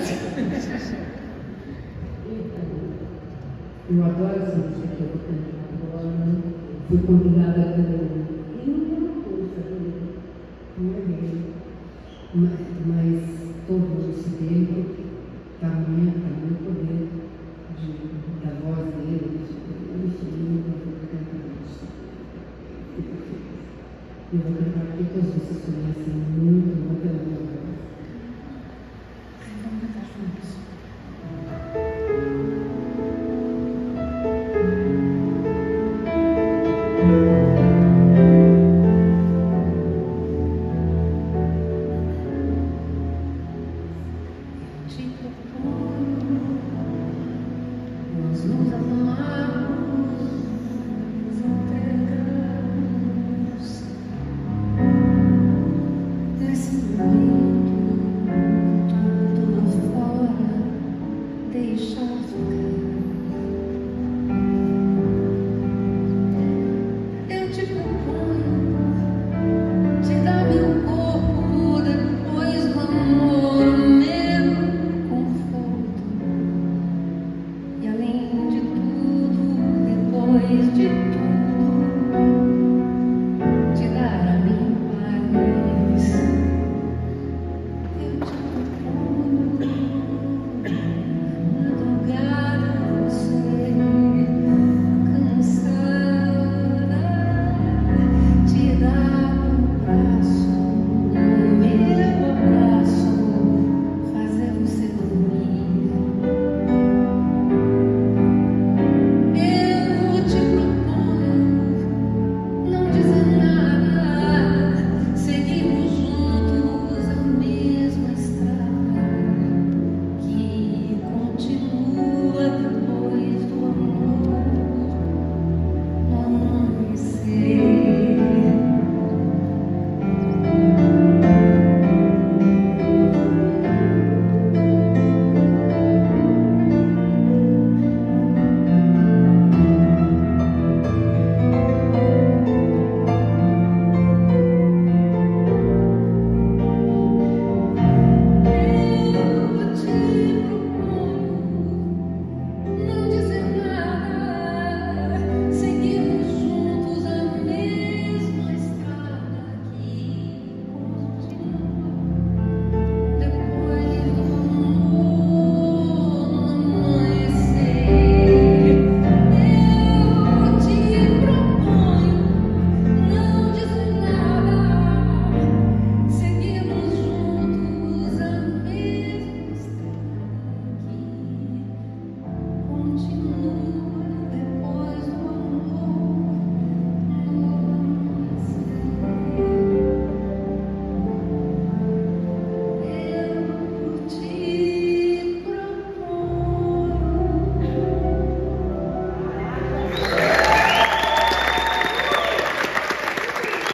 Eu adoro essa música que eu vou cantar agora. Fui convidada a cantar. E não é uma coisa, não é bem. Mas todo esse tempo está no poder da voz dele. Enfim, eu vou cantar isso. Eu vou cantar aqui, todos vocês conhecem muito, vou cantar agora. Vamos cantar juntos. Te propõe